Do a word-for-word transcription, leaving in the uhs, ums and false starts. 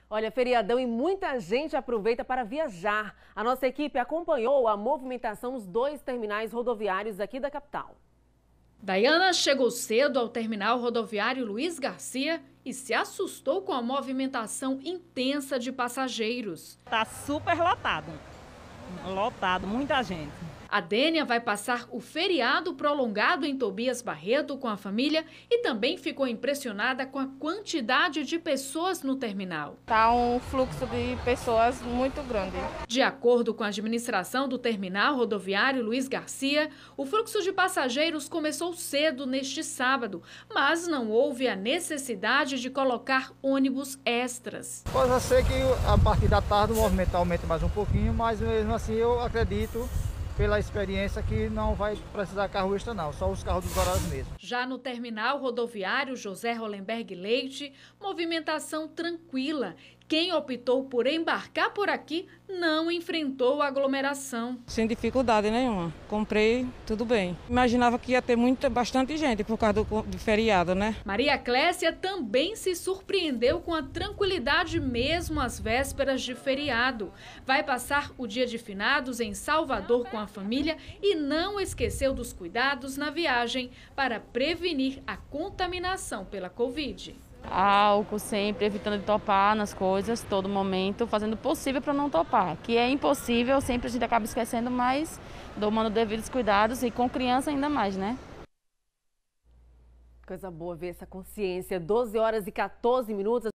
Olha, feriadão e muita gente aproveita para viajar. A nossa equipe acompanhou a movimentação nos dois terminais rodoviários aqui da capital. Daiana chegou cedo ao terminal rodoviário Luiz Garcia e se assustou com a movimentação intensa de passageiros. Tá super lotado, lotado, muita gente. A Dênia vai passar o feriado prolongado em Tobias Barreto com a família e também ficou impressionada com a quantidade de pessoas no terminal. Tá um fluxo de pessoas muito grande. De acordo com a administração do terminal rodoviário Luiz Garcia, o fluxo de passageiros começou cedo neste sábado, mas não houve a necessidade de colocar ônibus extras. Pode ser que a partir da tarde o movimento aumente mais um pouquinho, mas mesmo assim eu acredito, pela experiência, que não vai precisar carro extra não, só os carros dos horários mesmo. Já no terminal rodoviário José Rolenberg Leite, movimentação tranquila. Quem optou por embarcar por aqui não enfrentou aglomeração. Sem dificuldade nenhuma. Comprei, tudo bem. Imaginava que ia ter muita, bastante gente por causa do, do feriado, né? Maria Clécia também se surpreendeu com a tranquilidade mesmo às vésperas de feriado. Vai passar o dia de finados em Salvador com a família e não esqueceu dos cuidados na viagem para prevenir a contaminação pela Covid. Álcool sempre, evitando de topar nas coisas, todo momento, fazendo o possível para não topar. Que é impossível, sempre a gente acaba esquecendo, mas tomando devidos cuidados e com criança ainda mais, né? Coisa boa ver essa consciência. doze horas e quatorze minutos.